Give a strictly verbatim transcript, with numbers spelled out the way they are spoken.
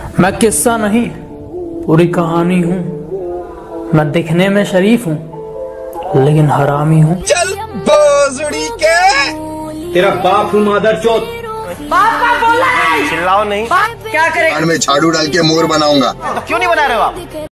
मैं किस्सा नहीं पूरी कहानी हूँ। मैं दिखने में शरीफ हूँ लेकिन हरामी हूँ। चल बोजड़ी के तेरा बाप हूँ मादर चौथ। बाप का बोला है। चिल्लाओ नहीं। क्या करें? में झाड़ू डाल के मोर बनाऊंगा। तो क्यों नहीं बना रहे हो आप?